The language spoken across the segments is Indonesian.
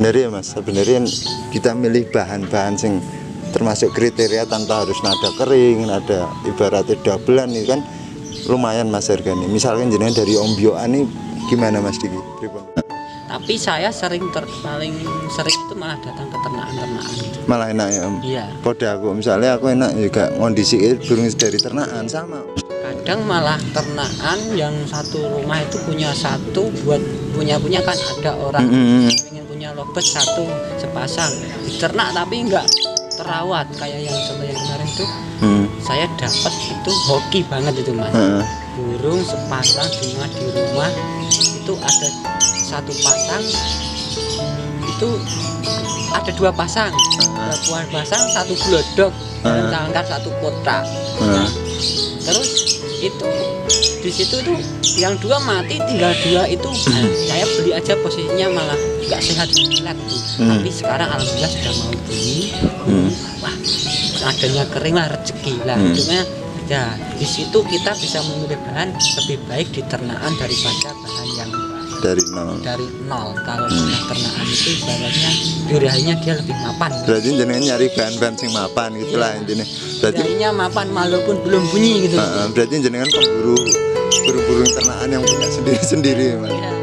Sebenarnya mas, sebenarnya kita milih bahan-bahan sing termasuk kriteria tanpa harus nada kering, nada ibaratnya dabelan itu kan lumayan mas harganya. Misalkan jenengan dari ombyoan ini gimana mas Diki? Tapi saya paling sering itu malah datang ke ternakan-ternakan gitu. Malah enak ya om? Iya. Kode aku, misalnya aku enak juga kondisi burung dari ternakan sama. Kadang malah ternakan yang satu rumah itu punya satu buat punya kan ada orang pengen punya lobet satu sepasang diternak tapi enggak terawat kayak yang contoh yang kemarin itu. Saya dapat itu hoki banget itu mas. Burung sepasang cuma di rumah itu ada satu pasang itu ada dua pasang, dua pasang satu glodok dan angkat satu kotak. Terus itu di situ tuh yang dua mati tinggal dua itu saya beli aja posisinya malah nggak sehat lihat tuh. Tapi sekarang alhamdulillah sudah mau beli. Wah adanya kering lah rezeki lah. Cuma ya di situ kita bisa memilih bahan lebih baik di ternakan daripada bahan yang dari nol. Kalau ternakan itu ibaratnya duriannya dia lebih mapan. Berarti jenengan nyari bahan-bahan sing mapan gitulah intinya. Berarti duriannya mapan walaupun belum bunyi gitu. Berarti jenengan pemburu burung ternakan yang punya sendiri-sendiri mas. Ya.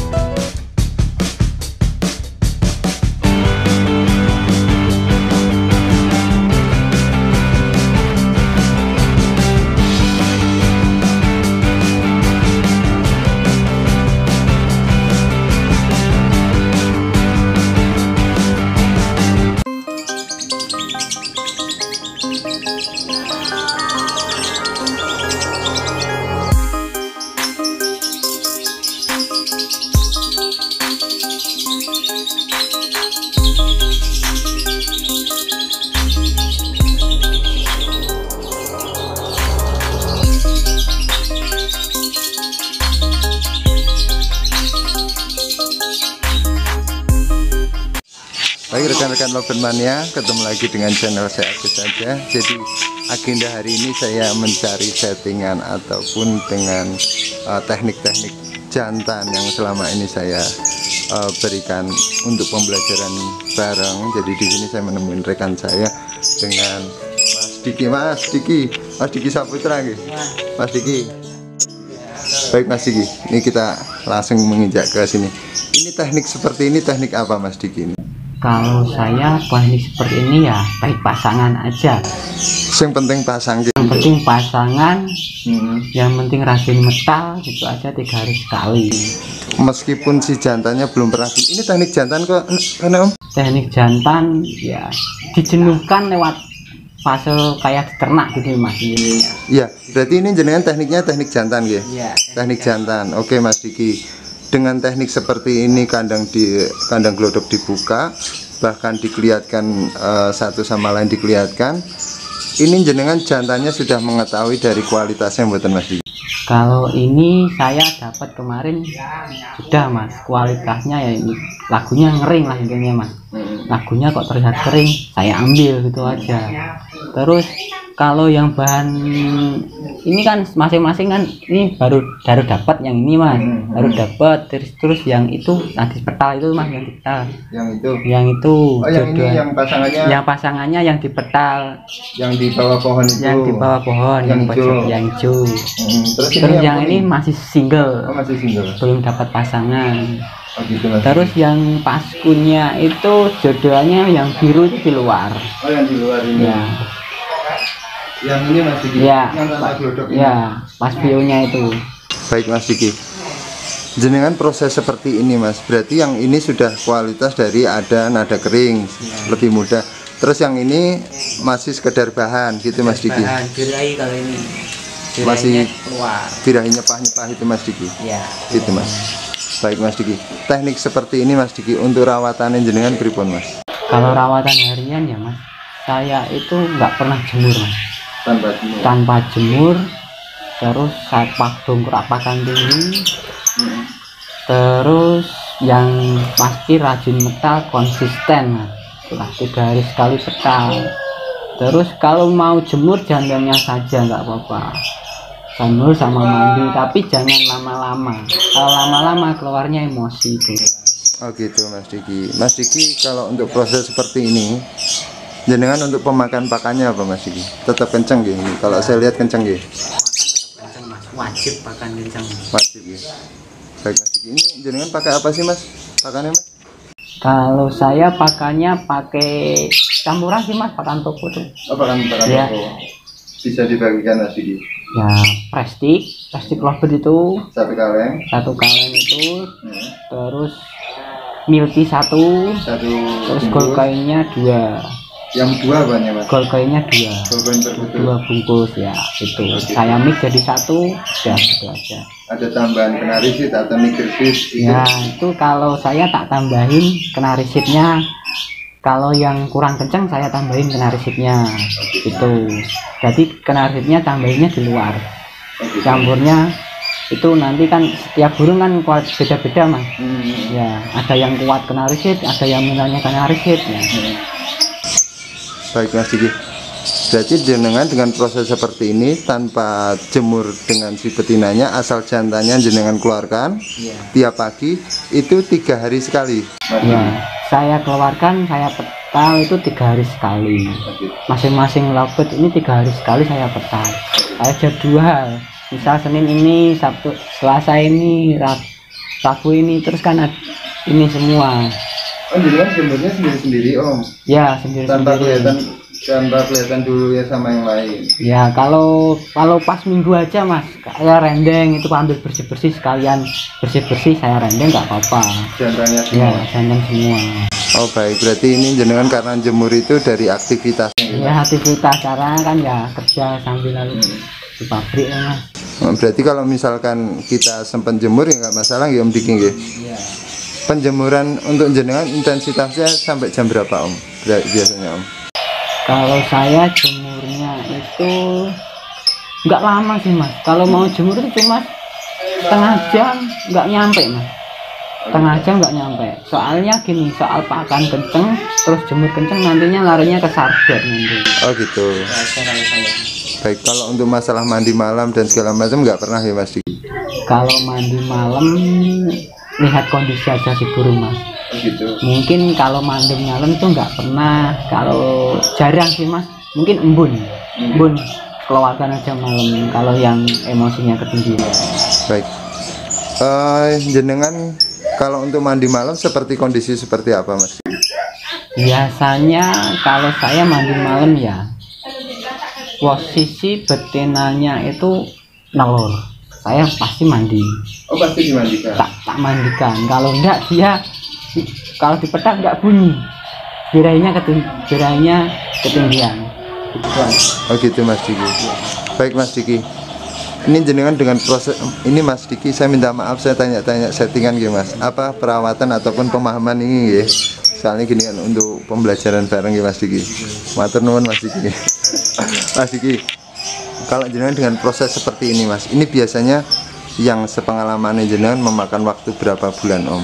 Baik rekan-rekan Lovebird Mania, ketemu lagi dengan channel saya Agus saja. Jadi agenda hari ini saya mencari settingan ataupun dengan teknik-teknik jantan yang selama ini saya berikan untuk pembelajaran bareng. Jadi di sini saya menemukan rekan saya dengan Mas Diki Saputra gitu. Mas Diki. Baik Mas Diki, ini kita langsung menginjak ke sini. Ini teknik seperti ini teknik apa Mas Diki ini? Kalau saya teknik seperti ini ya baik pasangan aja. Yang penting pasang gitu. Yang penting pasangan, yang penting rajin metal gitu aja 3 hari sekali. Meskipun si jantannya belum pernah. Ini teknik jantan kok, karena om? Teknik jantan ya dijenuhkan lewat fase kayak ternak gitu mas. Iya, berarti ini jenengan tekniknya teknik jantan ya? Iya. Teknik jantan. Oke Mas Diki. Dengan teknik seperti ini kandang glodok dibuka, bahkan dikelihatkan satu sama lain dikelihatkan. Ini jenengan jantannya sudah mengetahui dari kualitasnya buatan Mas Diki. Kalau ini saya dapat kemarin sudah mas, kualitasnya ya ini lagunya ngering lah intinya mas. Lagunya kok terlihat kering, saya ambil gitu aja. Terus kalau yang bahan ini kan masing-masing kan ini baru dapat yang ini mas, baru dapat terus yang itu nanti petal itu mas yang dipetal. Yang itu. Oh yang ini yang pasangannya. Yang pasangannya yang dipetal. Yang di bawah pohon itu. Yang di bawah pohon yang hijau. Terus yang ini masih single. Oh, masih single. Belum dapat pasangan. Oh, gitu, terus yang paskunnya itu jodohnya yang biru itu di luar. Oh yang di luar ini. Ya. Yang ini Mas Diki. Ya. Yang tanpa glodok ini. Ya, pas bionya itu. Baik Mas Diki. Jenengan proses seperti ini Mas. Berarti yang ini sudah kualitas dari ada nada kering, lebih mudah. Terus yang ini masih sekedar bahan gitu Mas Diki. Bahan birahi kalau ini. Masih keluar. birahi nyepah-nyepah itu Mas Diki. Ya. Gitu Mas. Baik Mas Diki. Teknik seperti ini Mas Diki untuk rawatan jenengan pripun Mas? Kalau rawatan harian ya Mas, saya itu nggak pernah jemur Mas. Tanpa jemur. Terus saya dongkrak pakan tinggi. Terus yang pasti rajin metal konsisten Mas. Setelah 3 hari sekali petal. Terus kalau mau jemur jantannya saja nggak apa-apa, jemur sama mandi, tapi jangan lama-lama. Kalau lama-lama keluarnya emosi itu. Oh gitu Mas Diki. Mas Diki kalau untuk proses seperti ini jenengan untuk pemakan pakannya apa Mas Diki? Tetap kenceng gitu. Kalau saya lihat kenceng gitu. Kencang Mas, wajib pakan kencang. Wajib gitu. Baik Mas Diki. Ini jenengan pakai apa sih Mas? Pakannya Mas? Kalau saya pakannya pakai campuran sih Mas, pakan toko tuh. Oh, pakan Ya. toko. Bisa dibagikan Mas Diki. Ya, plastik lovebird itu Satu kaleng. satu kaleng itu, terus milky satu, terus gold coinnya dua. Yang dua banyak Mas. Gold coinnya dua. Gold coin tertutup. Dua bungkus ya itu. Saya mix jadi satu, udah gitu aja. Ada tambahan kenarisit atau nikrisit itu. Ya itu kalau saya tak tambahin kenarisitnya. Kalau yang kurang kencang saya tambahin kenarisitnya gitu. Jadi kenarisitnya tambahinnya di luar. Campurnya itu nanti kan setiap burung kan kuat beda-beda Mas. Ya ada yang kuat kenarisit, ada yang minatnya kenarisit ya. Baik Mas Diki. Berarti jenengan dengan proses seperti ini tanpa jemur dengan si betinanya, asal jantannya jenengan keluarkan tiap pagi itu 3 hari sekali. Ya saya keluarkan, saya petal itu 3 hari sekali. Masing-masing lovebird ini 3 hari sekali saya petal. Saya jadwal. Misal Senin ini, Sabtu, Selasa ini, Rabu ini, terus kan ini semua. Oh jenengan jemurnya sendiri-sendiri Om. Ya sendiri-sendiri. Tanpa kelihatan dulu ya sama yang lain. Ya kalau pas minggu aja Mas, saya rendeng itu ambil bersih-bersih sekalian bersih-bersih saya rendeng nggak apa-apa. Jantannya Ya semua. rendeng semua. Oh baik, berarti ini jenengan karena jemur itu dari aktivitas. Ya aktivitas karena kan ya kerja sambil lalu di pabrik ya Mas. Berarti kalau misalkan kita sempat jemur ya nggak masalah ya Om Diki ya. Iya. Penjemuran untuk jenengan intensitasnya sampai jam berapa Om? Biasanya Om? Kalau saya jemurnya itu nggak lama sih Mas. Kalau mau jemur itu cuma setengah jam nggak nyampe Mas. Setengah jam nggak nyampe. Soalnya gini, soal pakan kenceng terus jemur kenceng nantinya larinya ke sardet nanti. Oh gitu. Kalau saya. Baik, kalau untuk masalah mandi malam dan segala macam nggak pernah ya Mas Diki? Kalau mandi malam lihat kondisi aja si burung Mas. Oh gitu. Mungkin kalau mandi malam tuh nggak pernah. Kalau jarang sih Mas. Mungkin embun keluarkan aja malam. Kalau yang emosinya ketinggian. Baik. Jenengan kalau untuk mandi malam seperti kondisi seperti apa Mas? Biasanya kalau saya mandi malam ya posisi betinanya itu nelur. Saya pasti mandi. Oh pasti dimandikan. Tak mandikan. Kalau enggak dia kalau dipetak enggak bunyi. Birainya ketinggian. Gitu. Oh gitu Mas Diki. Baik Mas Diki. Ini jenengan dengan proses ini Mas Diki, saya minta maaf saya tanya-tanya settingan gitu Mas. Apa perawatan ataupun pemahaman ini ya? Soalnya gini kan untuk pembelajaran bareng ya Mas Diki. Matur nuwun Mas Diki. Mas Diki, kalau jenengan dengan proses seperti ini Mas, ini biasanya yang sepengalaman jenengan memakan waktu berapa bulan Om?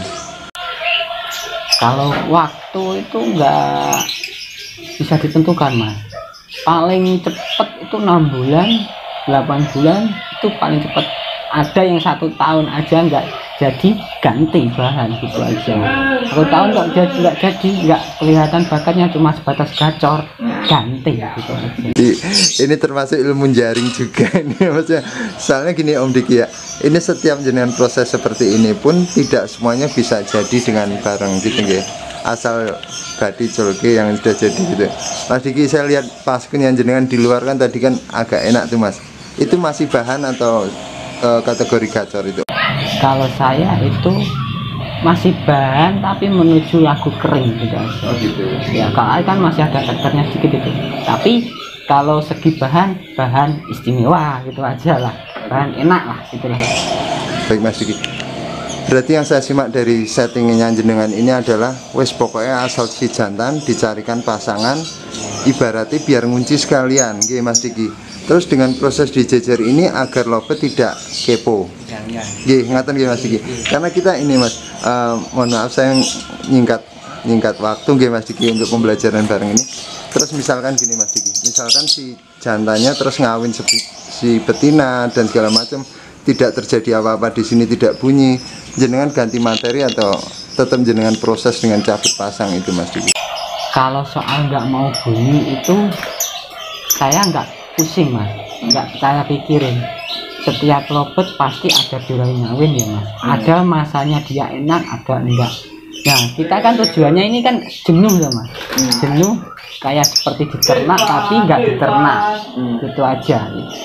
Kalau waktu itu enggak bisa ditentukan Mas. Paling cepet itu 6 bulan, 8 bulan itu paling cepet. Ada yang 1 tahun aja nggak jadi ganti bahan gitu aja. 1 tahun nggak jadi nggak kelihatan bakatnya cuma sebatas gacor ganti gitu aja. Ini termasuk ilmu jaring juga ini maksudnya. Soalnya gini Om Diki ya, ini setiap jenengan proses seperti ini pun tidak semuanya bisa jadi dengan bareng gitu ya. Asal badi colke yang sudah jadi gitu. Mas Diki, saya lihat pas yang jenengan di luar kan tadi kan agak enak tuh Mas. Itu masih bahan atau kategori gacor itu? Kalau saya itu masih bahan tapi menuju lagu kering gitu aja. Oh gitu. Ya kalau kan masih ada teksturnya sedikit itu. Tapi kalau segi bahan istimewa gitu aja lah. Bahan enak lah itulah. Baik Mas Diki. Berarti yang saya simak dari settingnya jenengan ini adalah wes pokoknya asal si jantan dicarikan pasangan ibaratnya biar ngunci sekalian nggih Mas Diki. Terus dengan proses dijejer ini agar lovebird tidak kepo. Nggih, ngaten nggih Mas Diki. Karena kita ini Mas, mohon maaf saya nyingkat waktu nggih Mas Diki untuk pembelajaran bareng ini. Terus misalkan gini Mas Diki, misalkan si jantannya terus ngawin si betina dan segala macam, tidak terjadi apa-apa di sini, tidak bunyi, jenengan ganti materi atau tetap jenengan proses dengan cabut pasang itu Mas Diki? Kalau soal nggak mau bunyi itu saya nggak pusing Mas, nggak saya pikirin. Setiap lobet pasti ada durai ngawin ya Mas. Ada masanya dia enak, ada enggak. Nah kita kan tujuannya ini kan jenuh ya Mas, jenuh kayak seperti diternak tapi nggak diternak, gitu aja.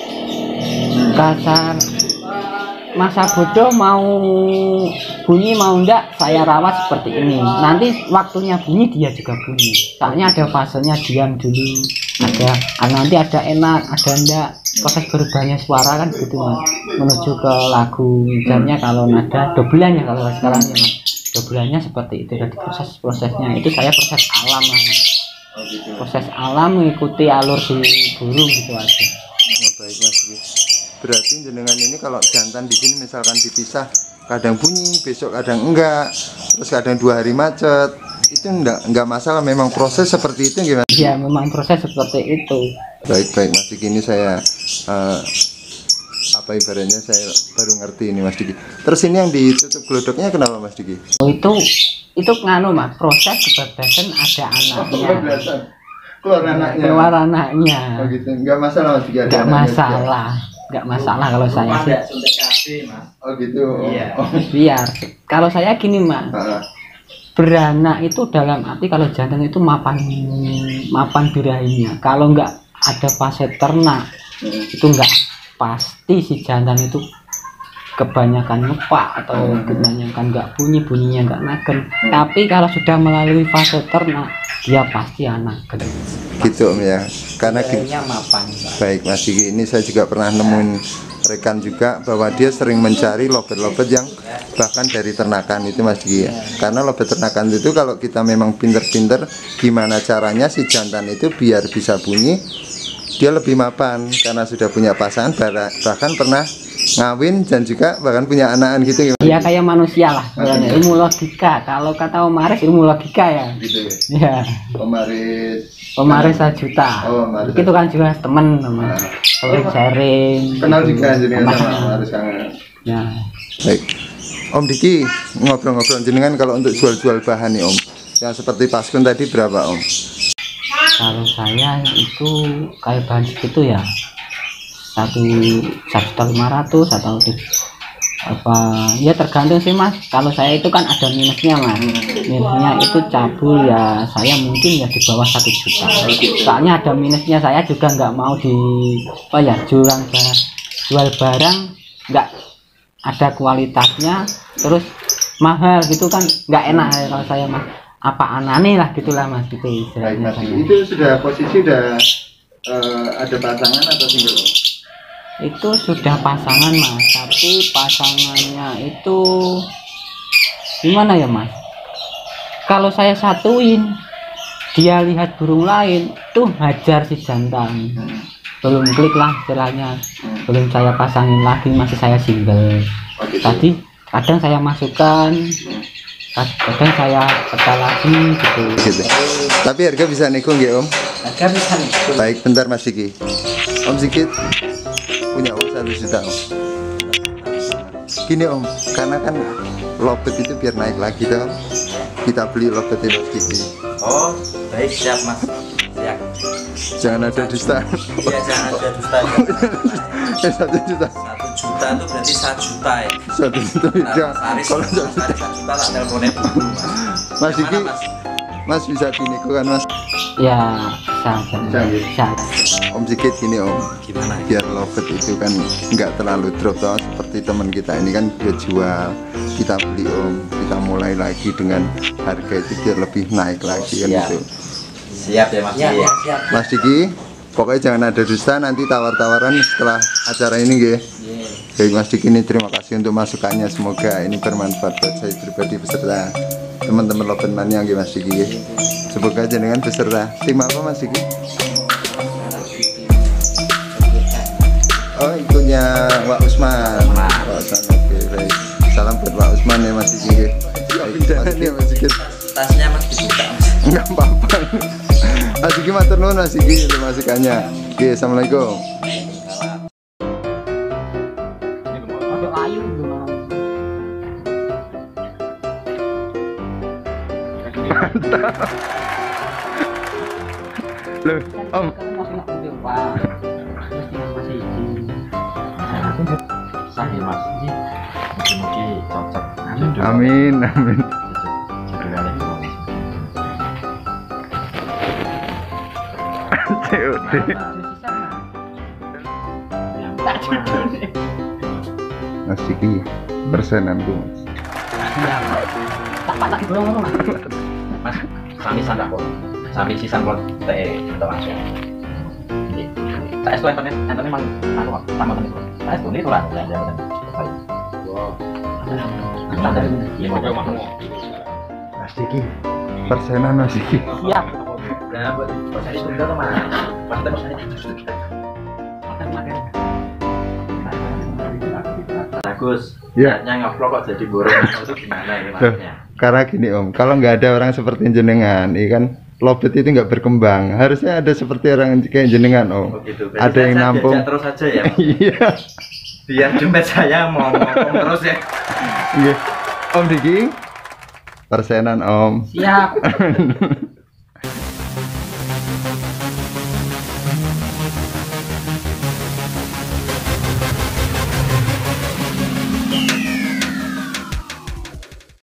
Kasar masa bodoh mau bunyi mau enggak saya rawat seperti ini, nanti waktunya bunyi dia juga bunyi, soalnya ada fasenya diam dulu, ada nanti ada enak ada enggak, proses berubahnya suara kan gitu Mas, menuju ke lagu misalnya kalau nada dobelannya kalau sekarang ya Mas, dobelannya seperti itu. Jadi prosesnya itu saya proses alam lah Mas. Proses alam mengikuti alur di burung gitu aja. Oh, baik Mas Diki. Berarti jenengan ini kalau jantan di sini misalkan dipisah, kadang bunyi, besok kadang enggak, terus kadang 2 hari macet, itu enggak masalah, memang proses seperti itu gimana? Ya memang proses seperti itu. Baik Mas Diki, ini saya apa ibaratnya saya baru ngerti ini Mas Diki. Terus ini yang ditutup glodoknya kenapa Mas Diki? Oh, itu nganu Mas, proses kebablasan ada anaknya. Keluar anaknya. Oh gitu, enggak masalah Mas Diki. Enggak masalah. Enggak masalah kalau saya sih. Oh gitu. Iya. Oh. Biar kalau saya gini Mas. Beranak itu dalam arti kalau jantan itu mapan birahinya. Kalau enggak ada fase ternak itu enggak pasti si jantan itu kebanyakan ngepak atau kebanyakan enggak bunyinya enggak naken. Tapi kalau sudah melalui fase ternak dia pasti anak gitu ya, karena mapan. Baik Mas Diki, ini saya juga pernah nemuin rekan juga bahwa dia sering mencari lobet-lobet yang bahkan dari ternakan itu Mas Diki ya. Karena lobet ternakan itu kalau kita memang pinter-pinter gimana caranya si jantan itu biar bisa bunyi, dia lebih mapan karena sudah punya pasangan, bahkan pernah ngawin dan juga bahkan punya anakan gitu. Ya kayak manusia lah, ilmu logika. Kalau kata Om Aris ilmu logika ya. Gitu ya. Om Aris 1 juta. Oh, itu kan juga temen sama. Kalau sharing. Kenal juga jenengan sama Om Aris kangen. Ya. Baik. Om Diki, ngobrol-ngobrol jenengan kalau untuk jual-jual bahan nih Om. Yang seperti paskun tadi berapa Om? Kalau saya itu kayak bahan segitu ya 1.500.000 atau apa ya, tergantung sih Mas. Kalau saya itu kan ada minusnya Mas, minusnya itu cabul ya, saya mungkin ya di bawah 1 juta. Soalnya ada minusnya, saya juga nggak mau jual barang nggak ada kualitasnya terus mahal gitu kan nggak enak ya kalau saya Mas. Apa aneh lah gitulah Mas, gitu istilahnya. Itu sudah posisi ada pasangan atau single? Itu sudah pasangan Mas, tapi pasangannya itu gimana ya Mas, kalau saya satuin dia lihat burung lain tuh hajar si jantan, belum klik lah istilahnya, belum saya pasangin lagi, masih saya single. Tadi kadang saya masukkan, kadang saya pecah lagi gitu. Tapi harga bisa nego nggih Om? Harga bisa nego. Baik, bentar Mas Diki. Om Sikit punya uang 1 juta Om. Gini Om, karena kan lobet itu biar naik lagi toh, kita beli lobetnya Mas Diki. Oh baik, siap Mas, siap. Jangan ada dusta. Iya jangan ada dusta. 1 juta. 1 juta itu berarti 1 juta ya. 1 juta beda. Kalau 1 juta tak teleponnya dulu Mas Diki, Mas bisa dinego kan Mas? Ya bisa. Om Sikit gini Om, gimana? Biar lobet itu kan nggak terlalu drop toh, seperti teman kita ini kan dia jual, kita beli Om, kita mulai lagi dengan harga itu biar lebih naik lagi kan gitu. Siap ya Mas. Ya, siap. Mas Diki, pokoknya jangan ada dusta, nanti tawar-tawaran setelah acara ini nggih. Baik Mas Diki, ini terima kasih untuk masukannya, semoga ini bermanfaat buat saya pribadi beserta teman-teman Lobet Mania nggih Mas Diki nggih. Semoga jenengan beserta tim apa Mas Diki? Oh, ikunya Wak Usman. Wak Usman, oke baik. Salam buat Wak Usman ya Mas Diki nggih. Mas Diki, Mas Diki. Tasnya Mas dibuka Mas. Enggak apa-apa. Mas Diki matur nuwun Mas Diki untuk masukannya. Oke, assalamualaikum. Ada ayu gimana? Loh, Om. Kalau masih nak mobil Pak. Mesti masih izin. Sah ya mas. Mungkin cocok. Amin, amin. COD. Tak jodoh nih. Mas iki persenanku, Mas. Tak pak lagi bolong Mas. Mas, sami sandak kok. Sami sisan kok teh kita langsung. Tak es tuh Anthony mang anu tambah tenis. Tak es tuh ini tuh lah. Mas iki persenan Mas iki. Siap. Nah, buat proses itu udah mas. Pasti masanya Makan. bagus. Ya. Niatnya ngevlog kok jadi borong itu gimana ini Tuh, maksudnya? karena gini Om, kalau nggak ada orang seperti jenengan, iya kan Lobet itu nggak berkembang. Harusnya ada seperti orang kayak jenengan Om. Oh gitu. Ada yang saya nampung. diajak terus aja ya. Iya. Biar dompet saya mau ngomong terus ya. Iya. Om Diki, persenan Om. Siap.